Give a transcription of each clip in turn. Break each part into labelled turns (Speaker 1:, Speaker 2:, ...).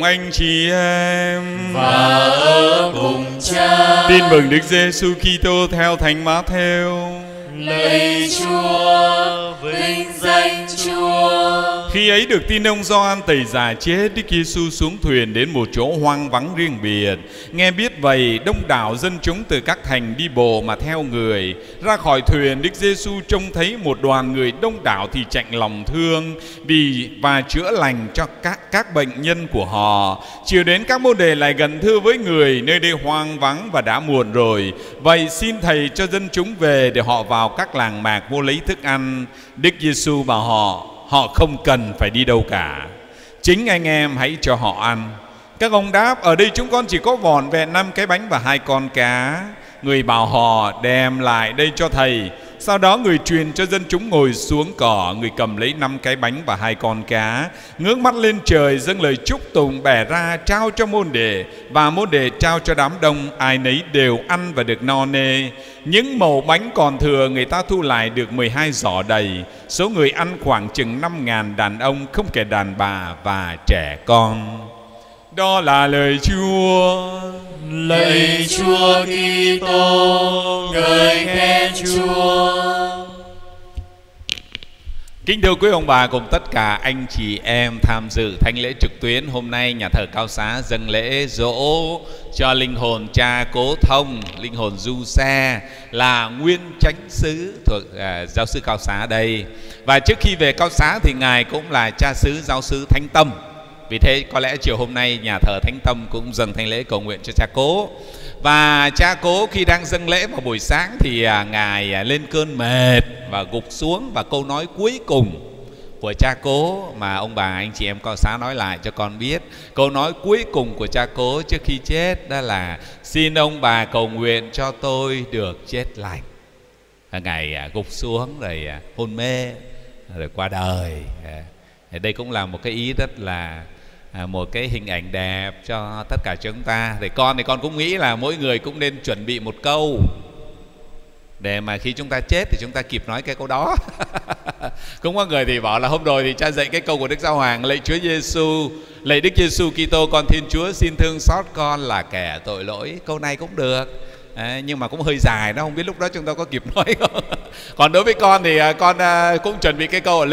Speaker 1: anh chị em
Speaker 2: và ở cùng Cha.
Speaker 1: Tin mừng Đức Giêsu Kitô theo Thánh Mát-thêu.
Speaker 2: Lạy Chúa, vinh danh Chúa.
Speaker 1: Khi ấy được tin ông Gioan Tẩy Giả chết, Đức Giêsu xuống thuyền đến một chỗ hoang vắng riêng biệt. Nghe biết vậy, đông đảo dân chúng từ các thành đi bộ mà theo người. Ra khỏi thuyền, Đức Giêsu trông thấy một đoàn người đông đảo thì chạnh lòng thương và chữa lành cho các bệnh nhân của họ. Chiều đến, các môn đệ lại gần thưa với người: nơi đây hoang vắng và đã muộn rồi, vậy xin Thầy cho dân chúng về để họ vào các làng mạc mua lấy thức ăn. Đức Giêsu bảo họ: họ không cần phải đi đâu cả, chính anh em hãy cho họ ăn. Các ông đáp: ở đây chúng con chỉ có vỏn vẹn 5 cái bánh và 2 con cá. Người bảo họ: đem lại đây cho Thầy. Sau đó người truyền cho dân chúng ngồi xuống cỏ. Người cầm lấy 5 cái bánh và 2 con cá, ngước mắt lên trời, dâng lời chúc tụng, bẻ ra trao cho môn đệ, và môn đệ trao cho đám đông. Ai nấy đều ăn và được no nê. Những mẩu bánh còn thừa người ta thu lại được 12 giỏ đầy. Số người ăn khoảng chừng 5.000 đàn ông, không kể đàn bà và trẻ con. Đó là lời Chúa.
Speaker 2: Lạy Chúa Kitô, ngợi khen Chúa.
Speaker 1: Kính thưa quý ông bà cùng tất cả anh chị em tham dự thánh lễ trực tuyến hôm nay, nhà thờ Cao Xá dâng lễ dỗ cho linh hồn cha Cố Thông, linh hồn Du Xe là nguyên chánh xứ thuộc giáo xứ Cao Xá đây. Và trước khi về Cao Xá thì ngài cũng là cha xứ giáo xứ Thánh Tâm. Vì thế có lẽ chiều hôm nay nhà thờ Thánh Tâm cũng dâng thánh lễ cầu nguyện cho cha Cố. Và cha Cố khi đang dâng lễ vào buổi sáng thì ngài lên cơn mệt và gục xuống. Và câu nói cuối cùng của cha Cố mà ông bà anh chị em Cao Xá nói lại cho con biết, câu nói cuối cùng của cha Cố trước khi chết đó là: xin ông bà cầu nguyện cho tôi được chết lành. Ngài gục xuống rồi hôn mê rồi qua đời. Đây cũng là một cái ý rất là một cái hình ảnh đẹp cho tất cả chúng ta. Thì con cũng nghĩ là mỗi người cũng nên chuẩn bị một câu để mà khi chúng ta chết thì chúng ta kịp nói cái câu đó. Cũng có người thì bảo là hôm rồi thì cha dạy cái câu của Đức Giáo Hoàng: lạy Chúa Giêsu, lạy Đức Giêsu Kitô con Thiên Chúa, xin thương xót con là kẻ tội lỗi. Câu này cũng được. Nhưng mà cũng hơi dài đó, không biết lúc đó chúng ta có kịp nói không. Còn đối với con thì con cũng chuẩn bị cái câu: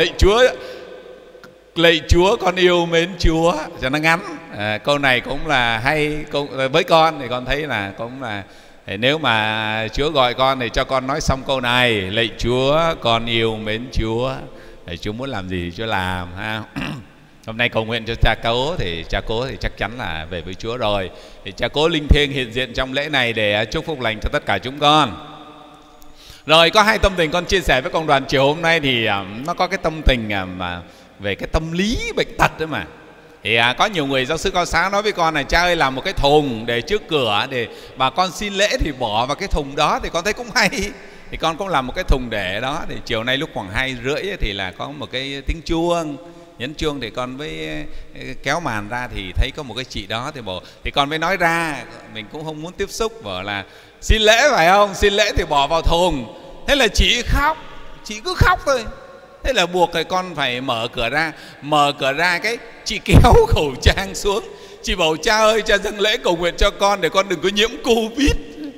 Speaker 1: lạy Chúa con yêu mến Chúa, cho nó ngắn. Câu này cũng là hay. Với con thì con thấy là cũng là nếu mà Chúa gọi con thì cho con nói xong câu này: lạy Chúa con yêu mến Chúa. Chúa muốn làm gì thì Chúa làm ha. Hôm nay cầu nguyện cho cha Cố thì chắc chắn là về với Chúa rồi. Thì cha Cố linh thiêng hiện diện trong lễ này để chúc phúc lành cho tất cả chúng con. Rồi có 2 tâm tình con chia sẻ với cộng đoàn chiều hôm nay. Thì nó có cái tâm tình mà về cái tâm lý bệnh tật đấy mà. Thì có nhiều người giáo xứ Cao Xá nói với con này: cha ơi, làm một cái thùng để trước cửa để bà con xin lễ thì bỏ vào cái thùng đó. Thì con thấy cũng hay. Thì con cũng làm một cái thùng để đó. Thì chiều nay lúc khoảng 2:30 thì là có một cái tiếng chuông. Nhấn chuông thì con mới kéo màn ra thì thấy có một cái chị đó. Thì con mới nói ra, mình cũng không muốn tiếp xúc, bảo là xin lễ phải không? Xin lễ thì bỏ vào thùng. Thế là chị khóc, chị cứ khóc thôi. Thế là buộc rồi con phải mở cửa ra cái chị kéo khẩu trang xuống. Chị bảo: cha ơi, cha dâng lễ cầu nguyện cho con để con đừng có nhiễm Covid.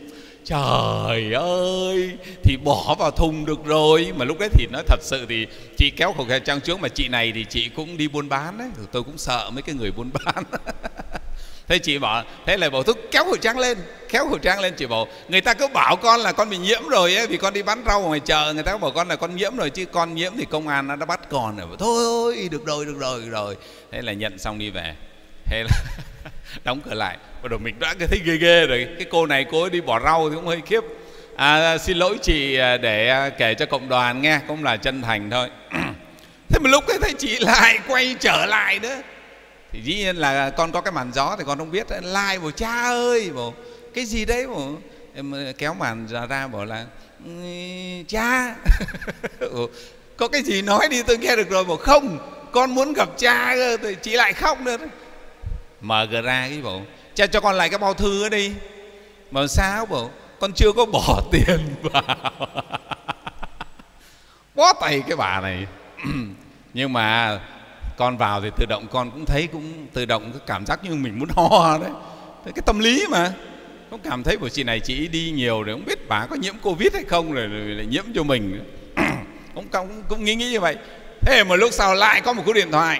Speaker 1: Trời ơi, thì bỏ vào thùng được rồi. Mà lúc đấy thì nói thật sự thì chị kéo khẩu trang xuống. Mà chị này thì chị cũng đi buôn bán đấy. Tôi cũng sợ mấy cái người buôn bán. Thế chị bảo, thế là bảo: tôi kéo khẩu trang lên. Chị bảo: người ta cứ bảo con là con bị nhiễm rồi ấy, vì con đi bán rau ngoài chợ, người ta bảo con là con nhiễm rồi, chứ con nhiễm thì công an nó đã bắt con rồi. Bảo: thôi được rồi. Thế là nhận xong đi về. Thế là đóng cửa lại. Bắt đầu mình đã thấy ghê rồi. Cái cô này cô ấy đi bỏ rau thì cũng hơi khiếp. Xin lỗi chị để kể cho cộng đoàn nghe, cũng là chân thành thôi. Thế mà lúc ấy thấy chị lại quay trở lại nữa. Thì dĩ nhiên là con có cái màn gió thì con không biết. Lại bảo: cha ơi, bảo cái gì đấy, bảo em kéo màn ra bảo là cha. Có cái gì nói đi, tôi nghe được rồi. Bảo: không, con muốn gặp cha cơ. Thì chị lại khóc nữa. Mở cửa ra cái bảo: cha cho con lại cái bao thư ở đi. Mà sao? Bảo: con chưa có bỏ tiền vào. Bó tay cái bà này. Nhưng mà con vào thì tự động con cũng thấy, cũng tự động cái cảm giác như mình muốn ho đấy. Cái tâm lý mà, cũng cảm thấy của chị này chị đi nhiều rồi không biết bà có nhiễm Covid hay không, rồi lại nhiễm cho mình. cũng nghĩ như vậy. Thế một lúc sau lại có một cú điện thoại: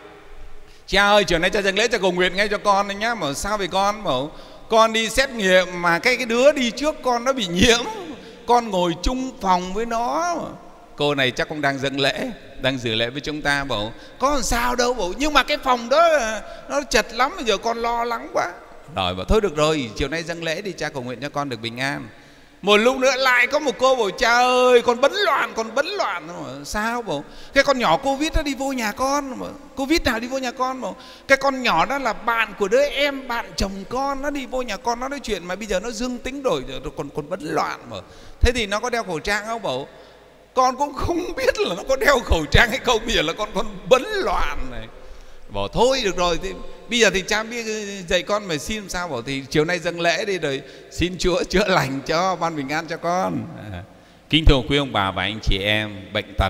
Speaker 1: cha ơi, chiều nay cha dâng lễ cha cầu nguyện ngay cho con đấy nhá. Bảo sao vậy con? Bảo con đi xét nghiệm mà cái đứa đi trước con nó bị nhiễm, con ngồi chung phòng với nó. Cô này chắc cũng đang dâng lễ, đang dự lễ với chúng ta. Bảo có làm sao đâu. Bảo nhưng mà cái phòng đó nó chật lắm, bây giờ con lo lắng quá. Rồi bảo thôi được rồi, chiều nay dâng lễ đi, cha cầu nguyện cho con được bình an. Một lúc nữa lại có một cô bảo cha ơi, con bấn loạn. Bảo sao? Bảo cái con nhỏ Covid nó đi vô nhà con. Bảo Covid nào đi vô nhà con? Bảo cái con nhỏ đó là bạn của đứa em bạn chồng con, nó đi vô nhà con nó nói chuyện mà bây giờ nó dương tính rồi còn bấn loạn. Bảo thế thì nó có đeo khẩu trang không? Bảo con cũng không biết là nó có đeo khẩu trang hay không, bây giờ là con bấn loạn này. Bảo thôi được rồi, thì bây giờ thì cha biết dạy con mà xin sao. Bảo thì chiều nay dâng lễ đi rồi xin Chúa chữa lành cho, ban bình an cho con. Kính thưa quý ông bà và anh chị em, bệnh tật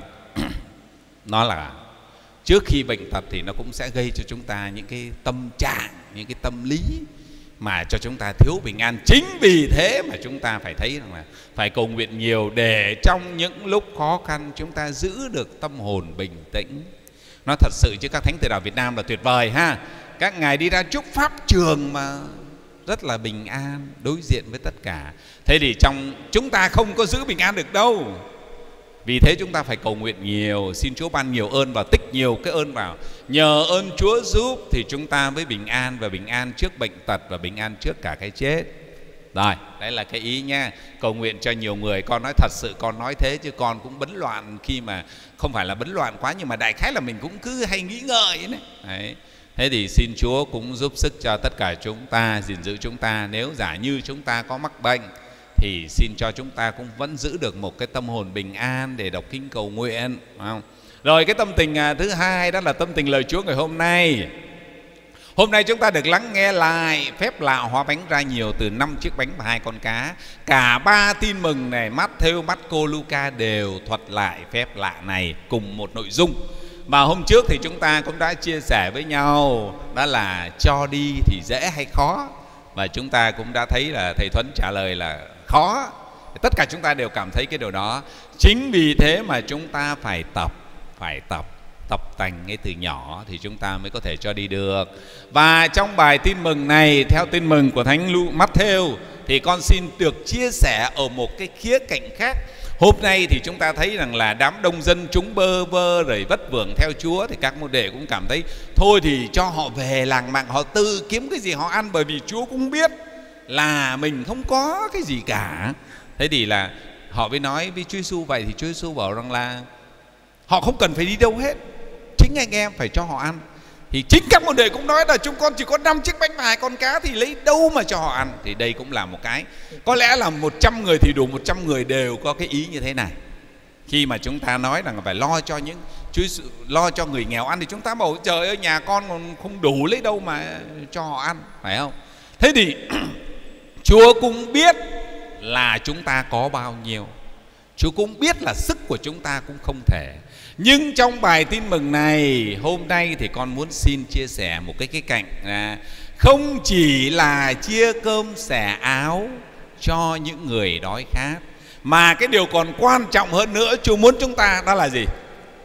Speaker 1: nó là trước khi bệnh tật thì nó cũng sẽ gây cho chúng ta những cái tâm trạng, những cái tâm lý mà cho chúng ta thiếu bình an. Chính vì thế mà chúng ta phải thấy rằng là phải cầu nguyện nhiều để trong những lúc khó khăn chúng ta giữ được tâm hồn bình tĩnh. Nó thật sự chứ các thánh tử đạo Việt Nam là tuyệt vời ha. Các ngài đi ra chúc pháp trường mà rất là bình an đối diện với tất cả. Thế thì trong chúng ta không có giữ bình an được đâu. Vì thế chúng ta phải cầu nguyện nhiều, xin Chúa ban nhiều ơn và tích nhiều cái ơn vào. Nhờ ơn Chúa giúp thì chúng ta mới bình an, và bình an trước bệnh tật và bình an trước cả cái chết. Rồi, đấy là cái ý nha. Cầu nguyện cho nhiều người. Con nói thật sự con nói thế chứ con cũng bấn loạn, khi mà không phải là bấn loạn quá, nhưng mà đại khái là mình cũng cứ hay nghĩ ngợi ấy. Đấy. Thế thì xin Chúa cũng giúp sức cho tất cả chúng ta, gìn giữ chúng ta. Nếu giả như chúng ta có mắc bệnh thì xin cho chúng ta cũng vẫn giữ được một cái tâm hồn bình an để đọc kinh cầu nguyện, phải không? Rồi cái tâm tình thứ hai đó là tâm tình lời Chúa ngày hôm nay. Hôm nay chúng ta được lắng nghe lại phép lạ hóa bánh ra nhiều từ 5 chiếc bánh và 2 con cá. Cả 3 tin mừng này, Matthew, Marco, Luca đều thuật lại phép lạ này cùng một nội dung. Và hôm trước thì chúng ta cũng đã chia sẻ với nhau, đó là cho đi thì dễ hay khó. Và chúng ta cũng đã thấy là thầy Thuấn trả lời là khó. Tất cả chúng ta đều cảm thấy cái điều đó. Chính vì thế mà chúng ta phải tập tành ngay từ nhỏ thì chúng ta mới có thể cho đi được. Và trong bài tin mừng này, theo tin mừng của Thánh Matthew, thì con xin được chia sẻ ở một cái khía cạnh khác. Hôm nay thì chúng ta thấy rằng là đám đông dân chúng bơ vơ rồi vất vưởng theo Chúa, thì các môn đệ cũng cảm thấy thôi thì cho họ về làng mạc, họ tự kiếm cái gì họ ăn, bởi vì Chúa cũng biết là mình không có cái gì cả. Thế thì là họ mới nói với Chúa Giêsu vậy, thì Chúa Giêsu bảo rằng là họ không cần phải đi đâu hết, chính anh em phải cho họ ăn. Thì chính các môn đệ cũng nói là chúng con chỉ có 5 chiếc bánh và 2 con cá thì lấy đâu mà cho họ ăn. Thì đây cũng là một cái, có lẽ là 100 người thì đủ 100 người đều có cái ý như thế này. Khi mà chúng ta nói rằng phải lo cho lo cho người nghèo ăn, thì chúng ta bảo trời ơi, nhà con còn không đủ, lấy đâu mà cho họ ăn, phải không? Thế thì Chúa cũng biết là chúng ta có bao nhiêu, Chúa cũng biết là sức của chúng ta cũng không thể. Nhưng trong bài tin mừng này hôm nay thì con muốn xin chia sẻ một cái cạnh là không chỉ là chia cơm xẻ áo cho những người đói khát, mà cái điều còn quan trọng hơn nữa Chúa muốn chúng ta đó là gì?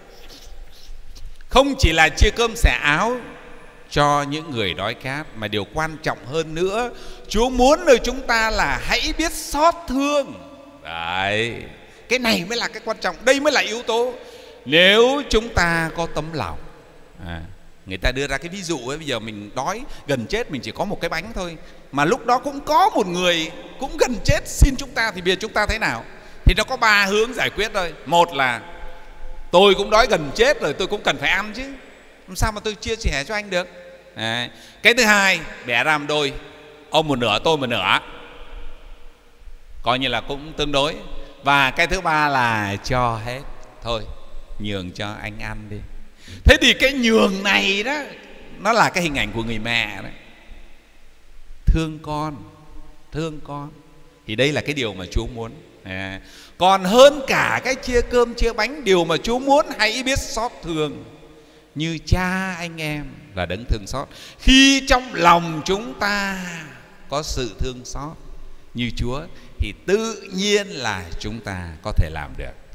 Speaker 1: Không chỉ là chia cơm xẻ áo cho những người đói khát, mà điều quan trọng hơn nữa Chúa muốn nơi chúng ta là hãy biết xót thương. Đấy, cái này mới là cái quan trọng, đây mới là yếu tố. Nếu chúng ta có tấm lòng, người ta đưa ra cái ví dụ ấy, bây giờ mình đói gần chết, mình chỉ có một cái bánh thôi, mà lúc đó cũng có một người cũng gần chết xin chúng ta, thì bây giờ chúng ta thế nào? Thì nó có 3 hướng giải quyết thôi. Một là tôi cũng đói gần chết rồi, tôi cũng cần phải ăn chứ, làm sao mà tôi chia sẻ cho anh được. Cái thứ hai, bẻ ra làm đôi, ông một nửa tôi một nửa, coi như là cũng tương đối. Và cái thứ ba là cho hết, thôi nhường cho anh ăn đi. Thế thì cái nhường này đó, nó là cái hình ảnh của người mẹ đấy, thương con. Thì đây là cái điều mà Chúa muốn. Còn hơn cả cái chia cơm chia bánh, điều mà Chúa muốn hãy biết xót thương. như Cha anh em là đấng thương xót. Khi trong lòng chúng ta có sự thương xót như Chúa thì tự nhiên là chúng ta có thể làm được.